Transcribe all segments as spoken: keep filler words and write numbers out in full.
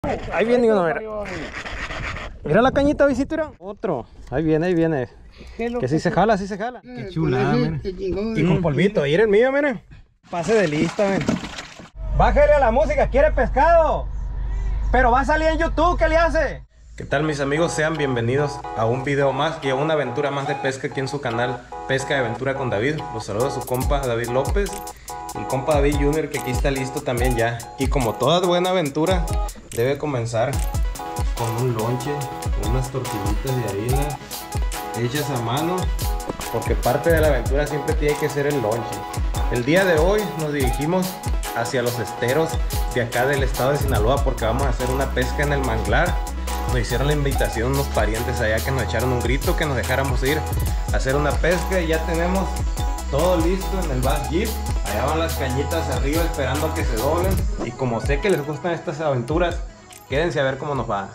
Ahí viene uno, mira. Mira la cañita, visita. Otro. Ahí viene, ahí viene. Que si se jala, si se jala. Qué chulada, mira. Y con polvito. Ahí era el mío, mira. Pase de lista, mira. Bájale a la música, quiere pescado. Pero va a salir en YouTube, ¿qué le hace? ¿Qué tal, mis amigos? Sean bienvenidos a un video más y a una aventura más de pesca aquí en su canal Pesca y Aventura con David. Los saluda su compa David López, el compa David Junior, que aquí está listo también ya. Y como toda buena aventura, debe comenzar con un lonche, con unas tortillitas de harina hechas a mano, porque parte de la aventura siempre tiene que ser el lonche. El día de hoy nos dirigimos hacia los esteros de acá del estado de Sinaloa, porque vamos a hacer una pesca en el manglar. Nos hicieron la invitación unos parientes allá que nos echaron un grito que nos dejáramos ir a hacer una pesca, y ya tenemos todo listo en el bass jeep. Allá van las cañitas arriba esperando a que se doblen, y como sé que les gustan estas aventuras, quédense a ver cómo nos va.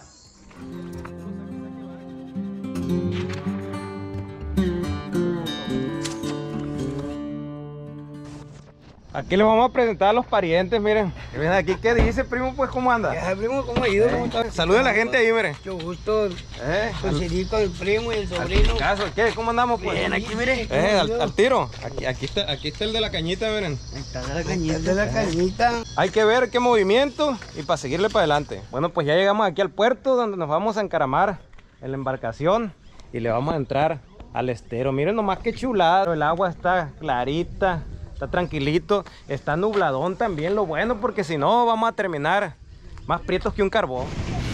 Aquí les vamos a presentar a los parientes, miren. Que vienen aquí. ¿Qué dice, primo? Pues, ¿cómo anda? Ya, primo, ¿cómo ha ido? Eh, ¿Cómo está? Saluda a la gente ahí, miren. Mucho gusto. Eh, Coincidir con el primo y el sobrino. Caso, ¿qué? ¿Cómo andamos, pues? Bien, aquí, mire. Eh, al, al tiro. Aquí, aquí, está, aquí está el de la cañita, miren. Ahí está de la cañita. de la cañita. Hay que ver qué movimiento y para seguirle para adelante. Bueno, pues ya llegamos aquí al puerto donde nos vamos a encaramar en la embarcación y le vamos a entrar al estero. Miren nomás qué chulado. El agua está clarita. Está tranquilito, está nubladón también, lo bueno, porque si no vamos a terminar más prietos que un carbón.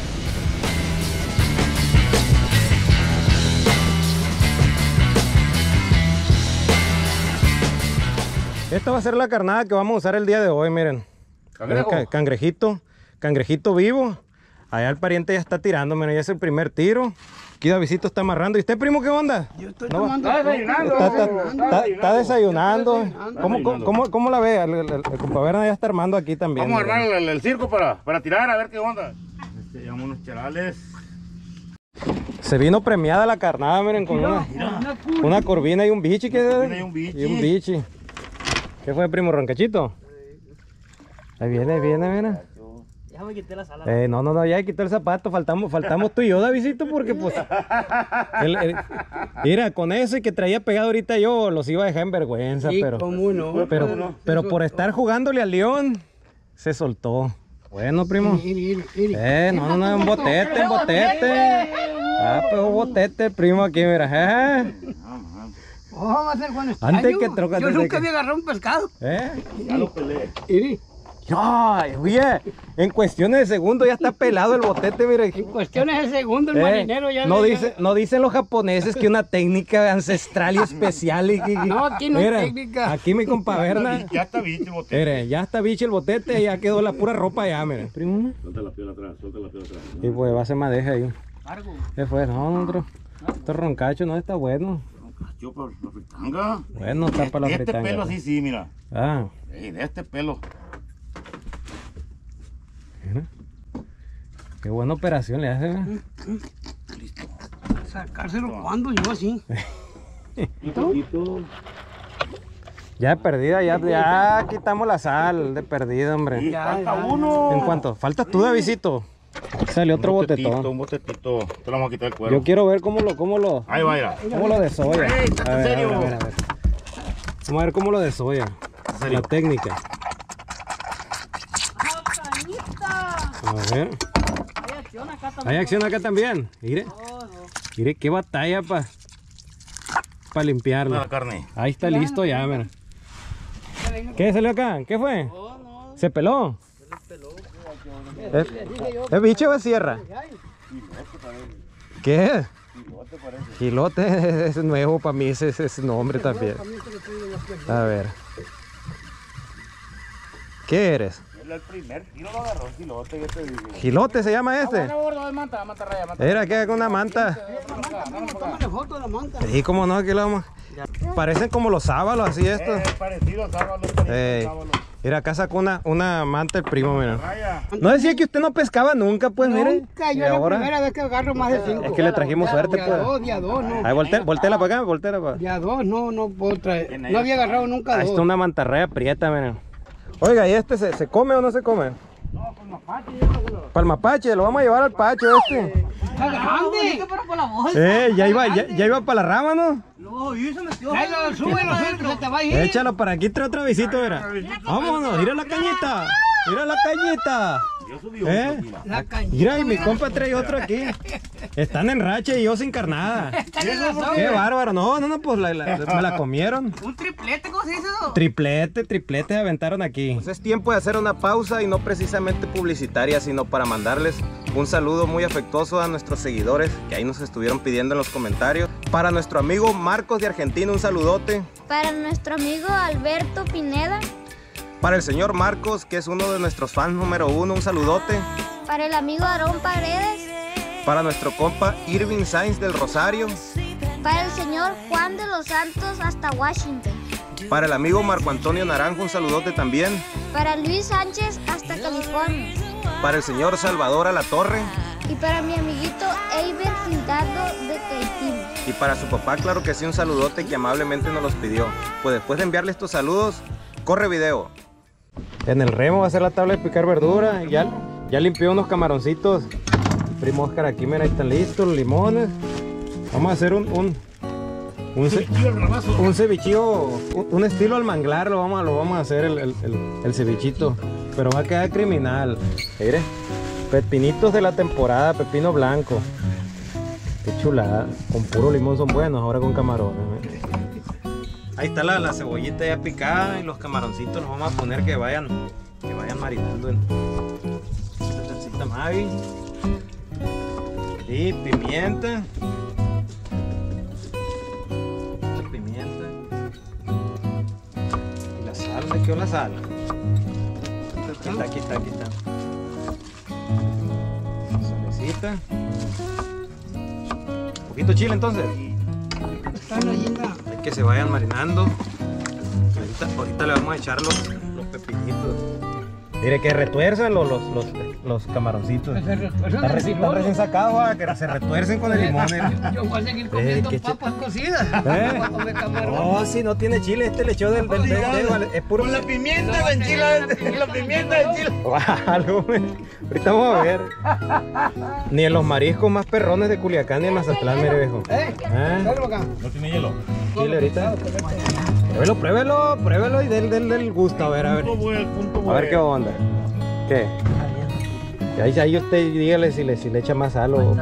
Esta va a ser la carnada que vamos a usar el día de hoy, miren. ¿Cangrejo? Ca cangrejito, cangrejito vivo. Allá el pariente ya está tirando, miren, ya es el primer tiro. Aquí Davidito está amarrando. ¿Y usted, primo, qué onda? Yo estoy ¿No? tomando. Está desayunando. Está, está, está, está desayunando. ¿Cómo, cómo, cómo, cómo la ve? El, el, el, el compa Berna ya está armando aquí también. Vamos a armar el, el circo para, para tirar, a ver qué onda. Este, llevamos unos charales. Se vino premiada la carnada, miren, con una, una corvina y un bichi. ¿Qué? Y un bichi. Y un bichi. ¿Qué fue, primo? ¿Roncachito? Ahí viene, ahí viene, miren. Ya me quité la sala. Eh, no, no, no, ya quitó el zapato, faltamos, faltamos tú y yo, Davidito, porque pues... el, el, mira, con eso y que traía pegado ahorita yo, los iba a dejar en vergüenza, Sí, pero... ¿cómo no? Pero, ¿Cómo no? pero por estar jugándole al león, se soltó. Bueno, primo. Iri, iri, iri. Eh, no, no, no, un botete, un botete. Ah, pues un botete, primo, aquí, mira. Eh. Oh, va a ser bueno. Antes que troca, Yo antes nunca que- había agarrado un pescado. ¿Eh? Ya lo peleé. Iri. Ay, oye, en cuestiones de segundos ya está pelado el botete, mire. En cuestiones de segundo, el Eh, marinero ya... no, ya- dice, no dicen los japoneses que una técnica ancestral y especial. Y, y- No, aquí no hay mira, técnica. Aquí mi compa Berna. Ya está bicho el botete. Mire, ya está bicho el botete, ya quedó la pura ropa ya, mire. Primo. Suelta la piel atrás, suelta la piel atrás. Y pues va a ser madeja ahí. Largo. ¿Qué fue? No, no, otro. Este roncacho no está bueno. Yo por la fritanga. Bueno, está para la De este fritanga. pelo así, sí, mira. Ah, Ey, de este pelo. mira. Qué buena operación le hace, ¿eh? Sacárselo cuando yo así. Ya de perdida, ya, ya quitamos la sal de perdida, hombre. Ya, Falta ya. uno. ¿En cuánto? Falta tú, Davidito. Salió otro Un botetito, botetón. un botetito. Te lo vamos a quitar el cuero. Yo quiero ver cómo lo, cómo lo, Ahí va, mira. cómo lo desolla. Ey, ¿estás A en ver, a serio? ver, a ver, a ver. Vamos a ver cómo lo desolla. serio? La técnica. A ver. Hay acción acá también. Hay acción acá también. Mire. Mire qué batalla para pa limpiarlo. La carne. Ahí está listo ya, mira. ¿Qué salió acá? ¿Qué fue? ¿Se peló? ¿Es, ¿Es bicho o es sierra? ¿Qué? Gilote es nuevo para mí, ese, ese nombre también. A ver. ¿Qué eres? El primer tiro lo agarró el gilote, yo te digo. ¿Gilote se llama este? manta, manta raya, manta. Era que con una manta. Tómale foto de la manta. Sí, cómo no, aquí lo vamos. Parecen como los sábalos, así estos. Es parecido a sábalo, es parecido Ey. a sábalo. Mira, acá sacó una, una manta el primo, mira. Vaya. No decía que usted no pescaba nunca, pues, mire. Nunca, Y yo es la ahora, primera vez que agarro más de cinco. es que le trajimos suerte, Día pues. dos, día dos, no. Ahí, voltea, volteala para acá, volteala para acá. Día dos, no, no puedo traer. No había agarrado nunca Ahí dos. está una mantarraya prieta, miren. Oiga, ¿y este se, se come o no se come? No, Para el mapache, lo vamos a llevar al pacho este. ¡Está grande! Eh, ya iba, ya, ya iba para la rama, ¿no? No, y se metió. Súbelo, súbelo, que se te va a ir. Échalo para aquí, trae otra visita, verá. Vámonos, mira la cañita. Mira la cañita. ¿Eh? La cañita. Mira, y mi compa trae otro aquí. Están en racha y yo sin carnada. Qué bárbaro. No, no, no, pues la, la, me la comieron. Un triplete, ¿cómo se dice eso? Triplete, triplete aventaron aquí. Pues es tiempo de hacer una pausa y no precisamente publicitaria, sino para mandarles un saludo muy afectuoso a nuestros seguidores que ahí nos estuvieron pidiendo en los comentarios. Para nuestro amigo Marcos de Argentina, un saludote. Para nuestro amigo Alberto Pineda. Para el señor Marcos, que es uno de nuestros fans número uno, un saludote. Para el amigo Aarón Paredes. Para nuestro compa Irving Sainz del Rosario. Para el señor Juan de los Santos hasta Washington. Para el amigo Marco Antonio Naranjo, un saludote también. Para Luis Sánchez hasta California. Para el señor Salvador Alatorre. Y para mi amiguito Eiber Gildardo de Caitín. Y para su papá, claro que sí, un saludote que amablemente nos los pidió. Pues después de enviarle estos saludos, corre video. En el remo va a ser la tabla de picar verdura. Ya, ya limpió unos camaroncitos. Primo Oscar aquí, mira, ahí están listos los limones. Vamos a hacer un un, un, ce, un cevichillo, un, un estilo al manglar, lo vamos a, lo vamos a hacer el, el, el, el cevichito. Pero va a quedar criminal. Mire, pepinitos de la temporada, pepino blanco. Qué chulada. Con puro limón son buenos, ahora con camarones. ¿eh? Ahí está la, la cebollita ya picada y los camaroncitos los vamos a poner que vayan, que vayan marinando en esta salsita Maggi. Y pimienta. Esta pimienta. Y la sal, ¿me quedó la sal? Aquí está, aquí está, aquí está. Salecita. Un poquito chile entonces. Están allí, ¿no? Hay que se vayan marinando. Ahorita, ahorita le vamos a echar los, los pepinitos. Mire que retuerzan los, los, los, los camaroncitos. Que se retuerzan Está el recién, limón. recién sacado, ah, que se retuercen con el limón. eh. Yo voy a seguir comiendo qué ch- papas cocidas. ¿Eh? Voy a comer camarón. No, si no tiene chile, este le echó del, del, del dedo, es puro. Con la pimienta la enchila, la pimienta de chile. Algo, güey. Ahorita vamos a ver. Ni en los mariscos más perrones de Culiacán ni en Mazatlán, mire viejo. ¿Eh? ¿Ah? Dale acá. ¿No tiene hielo? Chile ahorita. Pruébelo, pruébelo, pruébelo y del, del, del gusto, a ver, a ver. Punto bueno, punto A ver qué bueno. onda. ¿Qué? Y ahí, ahí usted dígale si le, si le echa más sal o...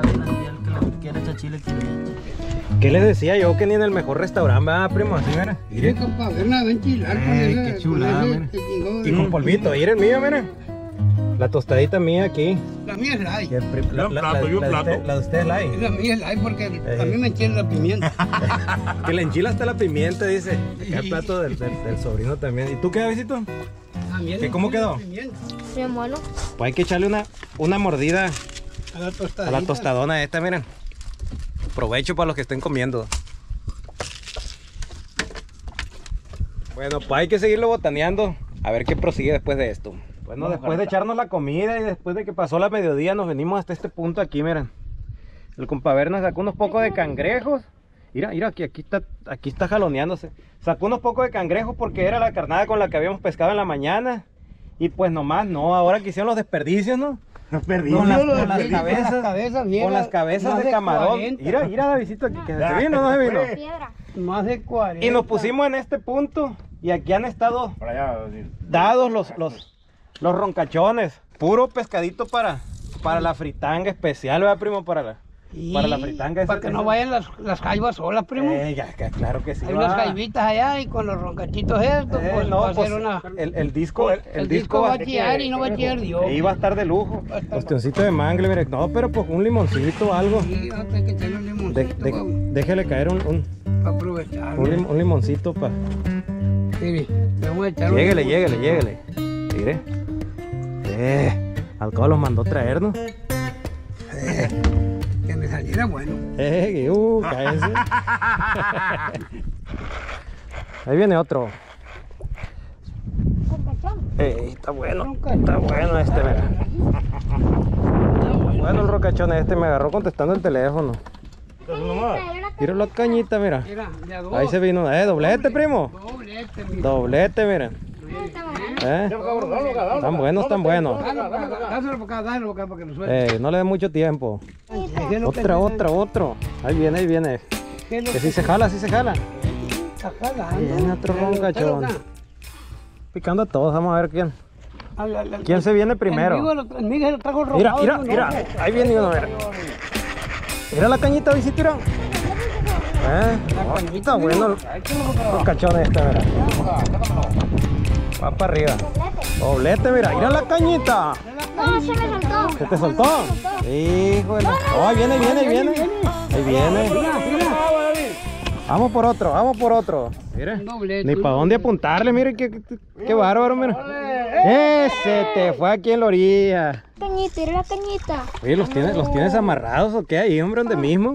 ¿Qué les decía yo? Que ni en el mejor restaurante, ¿verdad, primo? Así, mira. Mire, compa, ver la ventilar con Ay, ese. qué chulada, con ese mira. chingón. Y con polvito, ahí era el mío, mira. La tostadita mía aquí. La mía es Y light. el pri- Yo un plato, yo un la de plato. usted- la de usted es light. La mía es light porque Eh. a mí me entiende la pimienta. Que le enchila hasta la pimienta, dice. Acá el plato del, del, del sobrino también. ¿Y tú qué, Visito? A mí ¿Qué, le cómo entiende quedó? la pimienta. Bien bueno. Pues hay que echarle una, una mordida A la tostadita. a la tostadona esta, miren. Provecho para los que estén comiendo. Bueno, pues hay que seguirlo botaneando. A ver qué prosigue después de esto. Bueno, después de echarnos la comida y después de que pasó la mediodía, nos venimos hasta este punto aquí, miren. El compaver nos sacó unos pocos de cangrejos. Mira, mira, aquí, aquí está, aquí está jaloneándose. Sacó unos pocos de cangrejos porque era la carnada con la que habíamos pescado en la mañana. Y pues nomás no, ahora que hicieron los desperdicios, ¿no? Nos perdí. Con las, Yo lo con las perdí. cabezas, Con las cabezas, mira, con las cabezas más de de camarón. cuarenta. Mira, mira, Davidito, aquí que se vino, no se vino. Piedra. Más de cuarenta. Y nos pusimos en este punto y aquí han estado Para allá, sí. dados los, los, los roncachones. Puro pescadito para, para la fritanga especial, ¿verdad, primo? Para la, Sí, para la fritanga. Para esa- que no esa- vayan las, las jaivas solas, primo. Eh, ya, que- claro que sí. Hay va. unas jaivitas allá y con los roncachitos estos, Eh, pues no, va a pues, ser una... el, el disco, el, El, disco va a chillar y no va a chillar Dios. Ahí va a estar de lujo. Va a estar- Ostioncito de mangle, mire. No, pero pues un limoncito o algo. Sí, hasta que tenga un De- limoncito de- déjele caer un, un, para aprovechar. un, lim- un limoncito para... Mire, le vamos a echar un Lléguele, limoncito. lléguele, lléguele. Mire. Eh, al cabo los mandó traer, ¿no? Que me saliera bueno. Eh, que, uh, cállese. Ahí viene otro. Eh, está bueno, está bueno este, mira. Bueno el rocachón este me agarró contestando el teléfono. Tiro la cañita, mira. Mira, de a dos. Ahí se vino, eh, doblete, primo. Doblete, mira. Doblete, mira. ¿Eh? Están buenos, están buenos. Dáselo para acá, dáselo para acá para que lo suelte. Eh, no le den mucho tiempo. Otra, otra, otro. Ahí viene, ahí viene. Que si se jala, si se jala. Está jalando. Viene otro roncachón. Picando a todos, vamos a ver quién. ¿Quién se viene primero? El Miguel lo trajo robado. Mira, mira, mira. Ahí viene uno, mira. Mira la cañita, visitira. Eh, oh, está bueno los cachones este, mira. Va para arriba. Doblete, mira, mira la cañita. No, se me soltó. ¿Se te soltó? Híjole. Oh, ahí viene, viene, viene. Ahí viene. Vamos por otro, vamos por otro. Mire, ni para dónde apuntarle, mire, qué, qué, qué bárbaro, mira. Ese te fue aquí en la orilla. Cañita, era la cañita. Oye, ¿los tienes, ¿los tienes amarrados o qué? Ahí, hombre, donde mismo.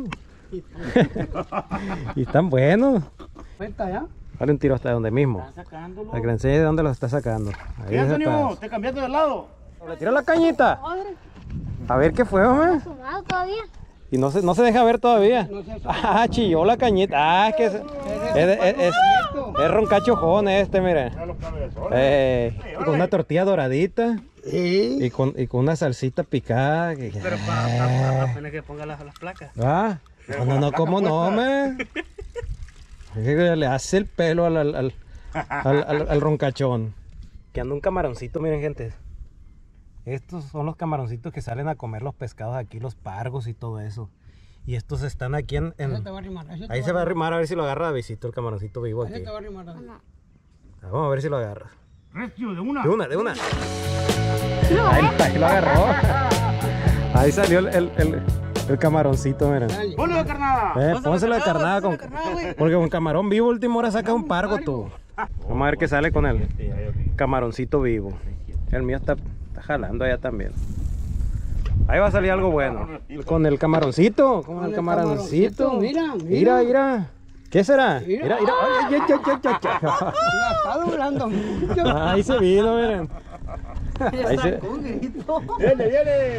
Y están buenos. ¿Cuenta ya? Dale un tiro hasta donde mismo. Para que le enseñe de dónde los está sacando. Ahí ¿Qué, se Antonio? está. ¿Te cambiaste de lado? Le tira la cañita. A ver qué fue, hombre. ¿Sumado todavía? Y no se, no se deja ver todavía. Ah, chilló la cañita. Ah, es que es, es, es, es, es roncachojón este, mire. Eh, y con una tortilla doradita. Sí. Y con, y con una salsita picada. Que, Pero para apenas que ponga las, las placas. Ah, no, no, no, ¿cómo no, me? Le hace el pelo al, al, al, al, al, al roncachón. Que anda un camaroncito, miren, gente. Estos son los camaroncitos que salen a comer los pescados aquí, los pargos y todo eso. Y estos están aquí en... en... Ese te va a arrimar, ese te Ahí va se va a a arrimar a ver si lo agarra Davidcito, el camaroncito vivo aquí. Ese te va a arrimar. Vamos a ver si lo agarra. Recio, de una. De una, de una. Ahí está, ahí lo agarró. Ahí salió el, el, el, el camaroncito, miren. Ponle de carnada. Eh, pónselo de carnada, con, porque con camarón vivo última hora saca un pargo tú. Vamos a ver qué sale con el camaroncito vivo. El mío está, está jalando allá también. Ahí va a salir algo bueno. Con el camaroncito, con el camaroncito. Mira, Mira, mira. ¿Qué será? Mira, mira. Ay, ay, ay, ay, ay, ay. Ya está doblando mucho. Ahí se vino, miren. Ahí se... Viene, viene.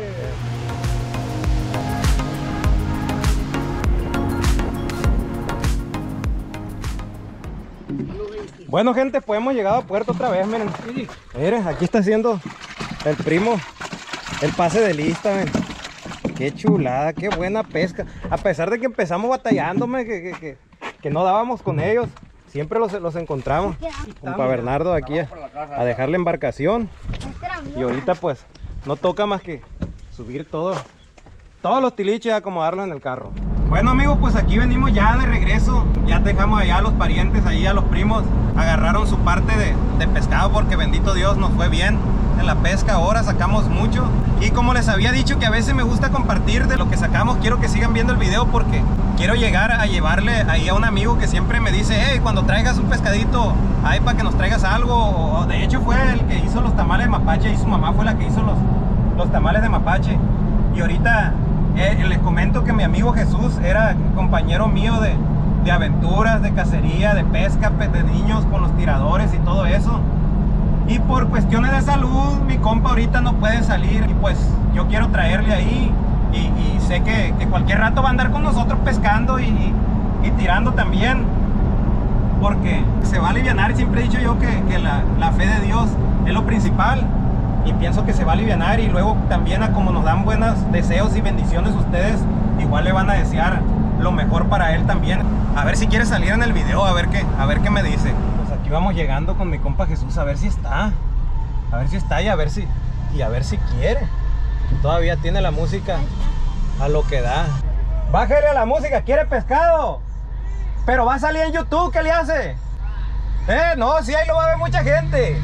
Bueno, gente, pues hemos llegado a puerto otra vez, miren. Miren, aquí está haciendo el primo el pase de lista, miren. Qué chulada, qué buena pesca. A pesar de que empezamos batallándome, que, que, que, que no dábamos con ellos, siempre los, los encontramos. Compa Bernardo aquí a, a dejar la embarcación. Y ahorita pues no toca más que subir todo, todos los tiliches y acomodarlos en el carro. Bueno, amigos, pues aquí venimos ya de regreso. Ya dejamos allá a los parientes, ahí a los primos. Agarraron su parte de, de pescado porque bendito Dios nos fue bien en la pesca. Ahora sacamos mucho. Y como les había dicho que a veces me gusta compartir de lo que sacamos, quiero que sigan viendo el video porque quiero llegar a llevarle ahí a un amigo que siempre me dice: hey, cuando traigas un pescadito, ahí para que nos traigas algo. O, de hecho fue el que hizo los tamales de mapache y su mamá fue la que hizo los, los tamales de mapache. Y ahorita eh, les comento que mi amigo Jesús era compañero mío de, de aventuras, de cacería, de pesca, de niños con los tiradores y todo eso. Y por cuestiones de salud, mi compa ahorita no puede salir. Y pues yo quiero traerle ahí. Y, y sé que, que cualquier rato va a andar con nosotros pescando y, y, y tirando también. Porque se va a alivianar. Siempre he dicho yo que, que la, la fe de Dios es lo principal. Y pienso que se va a alivianar. Y luego también, a como nos dan buenos deseos y bendiciones ustedes, igual le van a desear lo mejor para él también. A ver si quiere salir en el video, a ver qué, a ver qué me dice. Pues aquí vamos llegando con mi compa Jesús, a ver si está. A ver si está y a ver si, y a ver si quiere. Todavía tiene la música a lo que da. Bájale a la música, quiere pescado. Pero va a salir en YouTube, ¿qué le hace? Eh, no, sí, ahí lo va a ver mucha gente.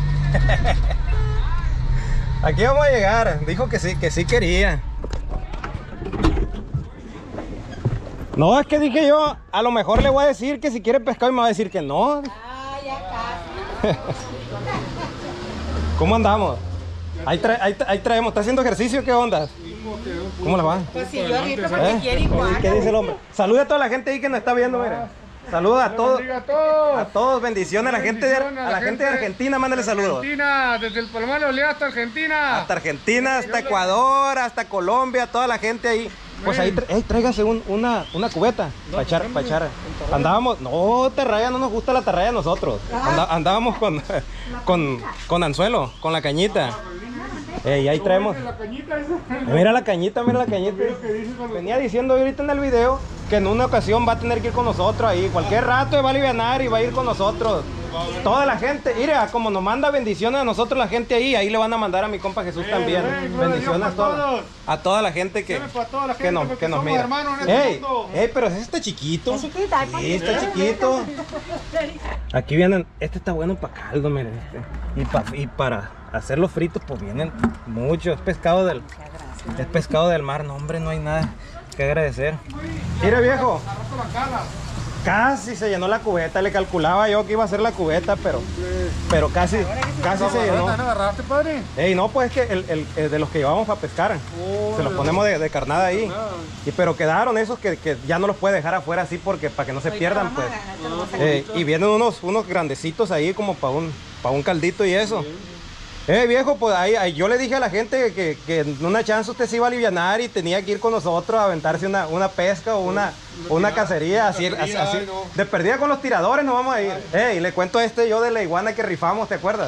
Aquí vamos a llegar. Dijo que sí, que sí quería. No, es que dije yo, a lo mejor le voy a decir que si quiere pescado y me va a decir que no. Ah, ya casi. ¿Cómo andamos? Ahí, tra ahí, ahí traemos. ¿Está haciendo ejercicio? ¿Qué onda? ¿Cómo la va? Pues si yo ahorita porque quiere igual. ¿Qué dice el hombre? Saluda a toda la gente ahí que nos está viendo, mira. Saluda a todos. A todos. A todos, bendiciones a la gente de, a la gente de Argentina, mándale saludos. Argentina, desde el Palmar de Olea hasta Argentina. Hasta Argentina, hasta Ecuador, hasta Colombia, toda la gente ahí Pues ahí, tra hey, tráigase un, una, una cubeta para echar, para echar. Andábamos, no, tarraya, no nos gusta la tarraya a nosotros. Andá, andábamos con, con, con anzuelo, con la cañita. Ey, ahí traemos. Mira la cañita, mira la cañita. Venía diciendo ahorita en el video que en una ocasión va a tener que ir con nosotros ahí. Cualquier rato va a alivianar y va a ir con nosotros. Toda la gente, mira, como nos manda bendiciones a nosotros la gente ahí, ahí le van a mandar a mi compa Jesús también. Bendiciones a toda, a toda la gente que, que nos, que nos mira. Ey, ey, pero ese está chiquito. Sí, está chiquito. Aquí vienen, este está bueno para caldo, miren. Este. Y, pa, y para hacer los fritos, pues vienen muchos. Es pescado del, es pescado del mar. No, hombre, no hay nada que agradecer. Mire, viejo. Casi se llenó la cubeta, le calculaba yo que iba a ser la cubeta, pero pero casi, casi se llenó. agarraste, padre? Ey, no, pues es que el, el, el de los que llevamos para pescar, oh, se los ponemos de, de carnada ahí. Y, pero quedaron esos que, que ya no los puede dejar afuera así porque para que no se pierdan, pues. Eh, y vienen unos, unos grandecitos ahí como para un, para un caldito y eso. Eh, viejo, pues ahí, ahí yo le dije a la gente que, que en una chance usted se iba a alivianar y tenía que ir con nosotros a aventarse una, una pesca o una, una cacería, así, así, así. De perdida con los tiradores nos vamos a ir. Eh, y le cuento a este yo de la iguana que rifamos, ¿te acuerdas?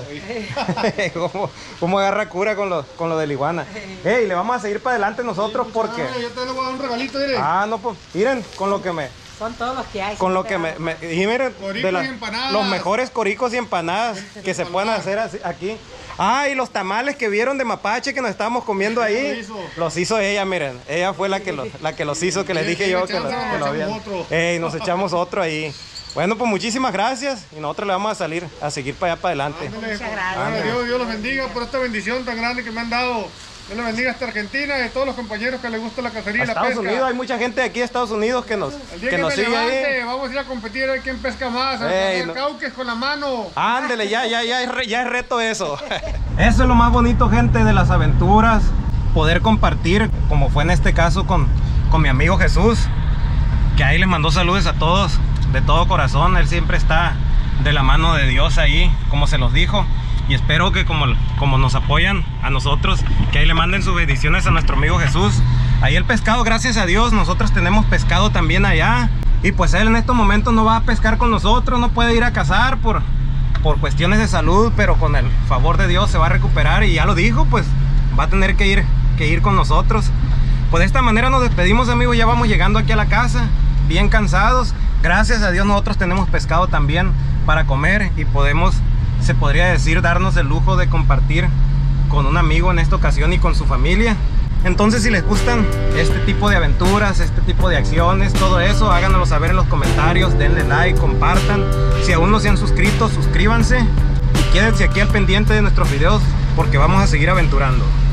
cómo, cómo agarra cura con lo, con lo de la iguana. Eh, y le vamos a seguir para adelante nosotros porque... Yo te le voy a dar un regalito, mire. Ah, no, pues, miren, con lo que me... Son todos los que hay. Con lo que me, me y miren, de la, los mejores coricos y empanadas que se pueden hacer así, aquí. Ah, y los tamales que vieron de mapache que nos estábamos comiendo ahí, hizo? los hizo ella, miren. Ella fue la que los, la que los hizo, que les dije yo que, lo, que lo habían. Ey, nos echamos otro ahí. Bueno, pues muchísimas gracias y nosotros le vamos a salir a seguir para allá para adelante. Muchas gracias. Dios, Dios los bendiga por esta bendición tan grande que me han dado. Dios les bendiga hasta Argentina y a todos los compañeros que les gusta la cacería y la pesca. Estados Unidos, hay mucha gente de aquí de Estados Unidos que nos, el día que que nos me sigue levante, ahí. Vamos a ir a competir a ver quién pesca más, a Ey, no. no. cauques con la mano. Ándele, ya, ya, ya, es re, ya es reto eso. Eso es lo más bonito, gente, de las aventuras. Poder compartir, como fue en este caso con, con mi amigo Jesús, que ahí les mandó saludos a todos, de todo corazón. Él siempre está de la mano de Dios ahí, como se los dijo. Y espero que como, como nos apoyan a nosotros, que ahí le manden sus bendiciones a nuestro amigo Jesús. Ahí el pescado, gracias a Dios, nosotros tenemos pescado también allá. Y pues él en estos momentos no va a pescar con nosotros, no puede ir a cazar por, por cuestiones de salud, pero con el favor de Dios se va a recuperar. Y ya lo dijo, pues va a tener que ir, que ir con nosotros. Pues de esta manera nos despedimos, amigos, ya vamos llegando aquí a la casa, bien cansados. Gracias a Dios nosotros tenemos pescado también para comer y podemos... se podría decir darnos el lujo de compartir con un amigo en esta ocasión y con su familia. Entonces si les gustan este tipo de aventuras, este tipo de acciones, todo eso, háganoslo saber en los comentarios, denle like, compartan. Si aún no se han suscrito, suscríbanse y quédense aquí al pendiente de nuestros videos porque vamos a seguir aventurando.